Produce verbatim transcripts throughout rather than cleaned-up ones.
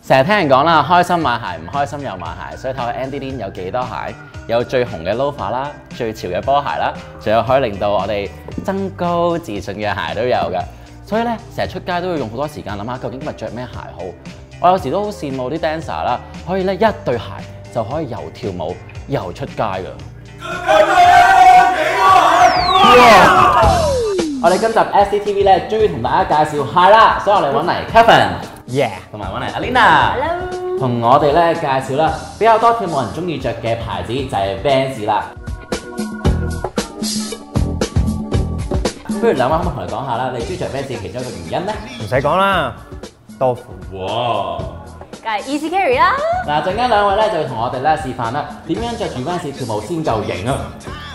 成日聽人講啦，開心買鞋，唔開心又買鞋，所以睇下 Andy Lim 有幾多鞋，有最紅嘅 loafer 啦，最潮嘅波鞋啦，仲有可以令到我哋增高自信嘅鞋都有嘅。所以咧，成日出街都會用好多時間諗下，究竟今日着咩鞋好？我有時都好羨慕啲 dancer 啦，可以咧一對鞋就可以又跳舞又出街㗎。我哋今集 S C T V 咧，終於同大家介紹鞋啦，所以我哋揾嚟 Kevin，yeah， 同埋揾嚟 Alina， 同我哋咧介紹啦，比較多跳舞人中意着嘅牌子就係 Vans 啦。不如兩位可唔可以同你講下啦？你中意着 Vans 其中一個原因咧？ 唔使講啦，多款。 哇！ 梗係 Easy Carry 啦。 嗱，陣間兩位咧就會同我哋咧示範啦，點樣着住 Vans 跳舞先夠型啊！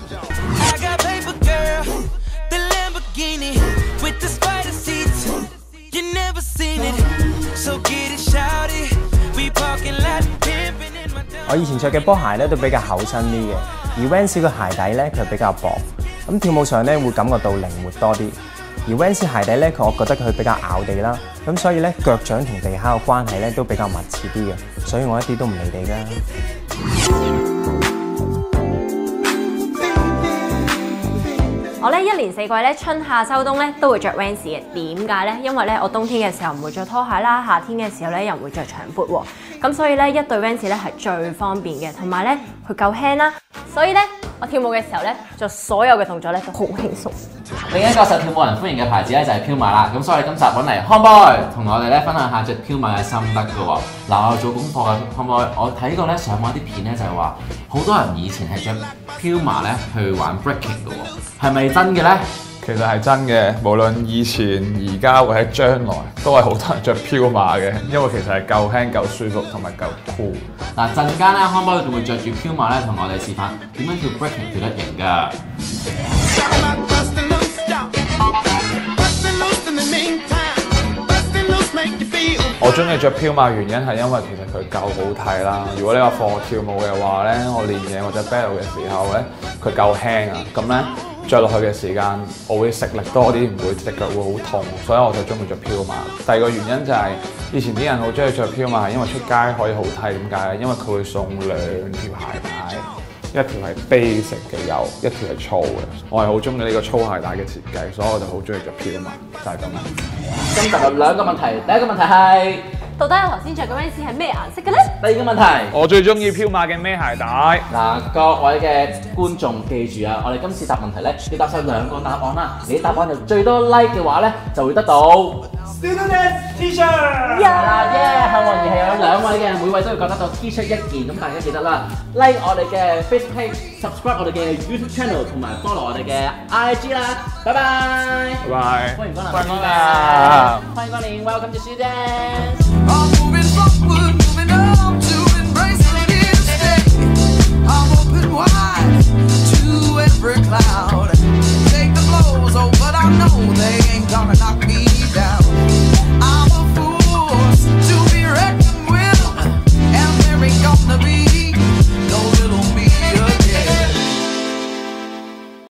我以前着嘅波鞋咧都比較厚身啲嘅，而 Vans 嘅鞋底咧佢比較薄，咁跳舞上咧會感覺到靈活多啲。而 Vans 鞋底咧，佢我覺得佢比較咬地啦，咁所以咧腳掌同地下嘅關係咧都比較密切啲嘅，所以我一啲都唔離地㗎。 我咧一年四季咧春夏秋冬咧都會着 Vans 嘅，點解咧？因為咧我冬天嘅時候唔會着拖鞋啦，夏天嘅時候咧又唔會着長褲喎，咁所以咧一對 Vans 咧係最方便嘅，同埋咧佢夠輕啦，所以咧我跳舞嘅時候咧做所有嘅動作咧都好輕鬆。 另一個受跳舞人歡迎嘅牌子咧就係 Puma 啦，咁所以我哋今集揾嚟 Homeboy 同我哋咧分享下着 Puma 嘅心得㗎喎。嗱，我做功課嘅 Homeboy，我睇過咧上網啲片咧就係話，好多人以前係着 Puma 咧去玩 breaking 㗎喎，係咪真嘅咧？ 其實係真嘅，無論以前、而家或者將來，都係好多人着 Puma 嘅，因為其實係夠輕、夠舒服同埋夠 cool。 嗱，陣間咧 Homeboy 仲會着住 Puma 咧同我哋示範點樣跳 breaking 跳得型㗎。 我中意着 Puma 原因係因為其實佢夠好睇啦。如果你話課跳舞嘅話咧，我練嘢或者 battle 嘅時候咧，佢夠輕啊，咁咧着落去嘅時間我會食力多啲，唔會隻腳會好痛，所以我就中意着 Puma。第二個原因就係、是、以前啲人好中意着 Puma 係因為出街可以好睇，點解咧？因為佢會送兩條鞋帶。一條係 basic 嘅有，一條係粗嘅。我係好中意呢個粗鞋帶嘅設計，所以我就好中意着 Puma，就係咁啦。 今集有兩個問題，第一個問題係到底我頭先着嘅 Vans 係咩顏色嘅咧？ 第二個問題， 我最中意 Puma 嘅咩鞋帶？ 嗱，各位嘅觀眾記住啊，我哋今次答問題咧要答晒兩個答案啦。你答案就最多 like 嘅話咧，就會得到 Student T-shirt。係啦，耶！幸運兒係有兩位嘅，每位都要覺得到 T-shirt 一件，咁大家記得啦 ，like 我哋嘅 Facebook page、subscribe 我哋嘅 YouTube channel 同埋 follow 我哋嘅 I G 啦。拜拜。 拜拜。 歡迎光臨。 歡迎光臨。 歡迎光臨 ，Welcome to Student。 I'm moving forward, moving on to embrace the new day. I'm open wide to every cloud. Take the blows, oh, but I know they ain't gonna knock me